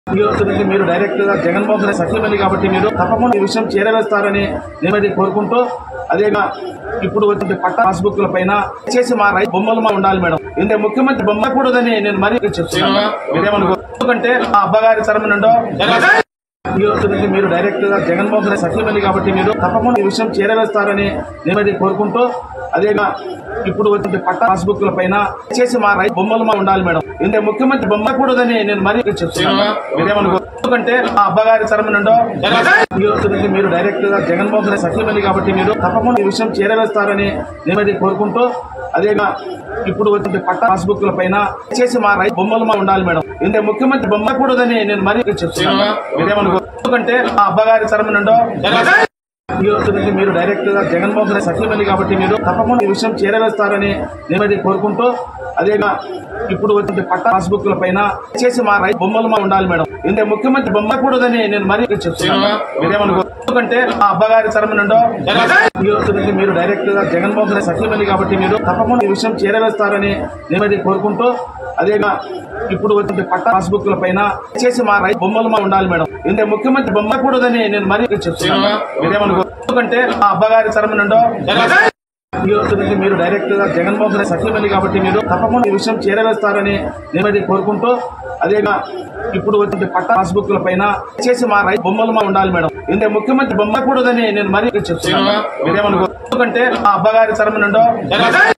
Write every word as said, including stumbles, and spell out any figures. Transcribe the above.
మీరు డైరెక్ట్ గా జగన్మోహన్ రెడ్డి సఖ్యమని కాబట్టి మీరు తప్పకుండా ఈ విషయం చేరవేస్తారని నేనైతే కోరుకుంటూ, అదేగా ఇప్పుడు వచ్చిన పట్ట పాస్బుక్ల పైన చేసి మా రైతు బొమ్మలు మా ఉండాలి మేడం. ఎందుకంటే ముఖ్యమంత్రి బొమ్మ కూడదని నేను మరీ చెప్తున్నాను. మీరేమనుకో, ఎందుకంటే మా అబ్బగారి తరము నుండో మీరు డైరెక్ట్ గా జగన్మోహన్ రెడ్డి సఖ్యమని కాబట్టి మీరు తప్పకుండా ఈ విషయం చేరవేస్తారని నేనైతే కోరుకుంటూ, అదేగా ఇప్పుడు వచ్చిన పట్ట పాస్బుక్ల పైన చేసి మా రైతు బొమ్మలు మా ఉండాలి మేడం. ఎందుకంటే ముఖ్యమంత్రి బొమ్మ కూడదని నేను మరీ చెప్తున్నాను. మీరేమనుకో, ఎందుకంటే మా అబ్బగారి తరము నుండో మీరు డైరెక్ట్ గా జగన్మోహన్ రెడ్డి సఖ్యమని కాబట్టి మీరు తప్పకుండా ఈ విషయం చేరవేస్తారని నేనైతే కోరుకుంటూ, అదేగా ఇప్పుడు వచ్చిన పట్ట పాస్బుక్ల పైన చేసి మా రైతు బొమ్మలు మా ఉండాలి మేడం. ఎందుకంటే ముఖ్యమంత్రి బొమ్మ కూడదని నేను మరీ చెప్తున్నాను. మీరేమనుకో, ఎందుకంటే మా అబ్బగారి తరము నుండో మీరు డైరెక్ట్ గా జగన్మోహన్ రెడ్డి సఖ్యమని కాబట్టి మీరు తప్పకుండా ఈ విషయం చేరవేస్తారని నేనైతే కోరుకుంటూ, అదేగా ఇప్పుడు వచ్చిన పట్ట పాస్బుక్ల పైన చేసి మా రైతు బొమ్మలు మా ఉండాలి మేడం. ఎందుకంటే ముఖ్యమంత్రి బొమ్మ కూడదని నేను మరీ చెప్తున్నాను. మీరేమనుకో, ఎందుకంటే మా అబ్బగారి తరము నుండో మీరు డైరెక్ట్ గా జగన్మోహన్ రెడ్డి సఖ్యమని కాబట్టి మీరు తప్పకుండా ఈ విషయం చేరవేస్తారని నేనైతే కోరుకుంటూ, అదేగా ఇప్పుడు వచ్చిన పట్ట పాస్బుక్ల పైన చేసి మా రైతు బొమ్మలు మా ఉండాలి మేడం. ఎందుకంటే ముఖ్యమంత్రి బొమ్మ కూడదని నేను మరీ చెప్తున్నాను. మీరేమనుకో, ఎందుకంటే మా అబ్బగారి తరము నుండో మీరు డైరెక్ట్ గా జగన్మోహన్ రెడ్డి సఖ్యమని కాబట్టి మీరు తప్పకుండా ఈ విషయం చేరవేస్తారని నేనైతే కోరుకుంటూ, అదేగా ఇప్పుడు వచ్చిన పట్ట పాస్బుక్ల పైన చేసి మా రైతు బొమ్మలు మా ఉండాలి మేడం. ఎందుకంటే ముఖ్యమంత్రి బొమ్మ కూడదని నేను మరీ చెప్తున్నాను. మీరేమనుకో, ఎందుకంటే మా అబ్బగారి తరము నుండో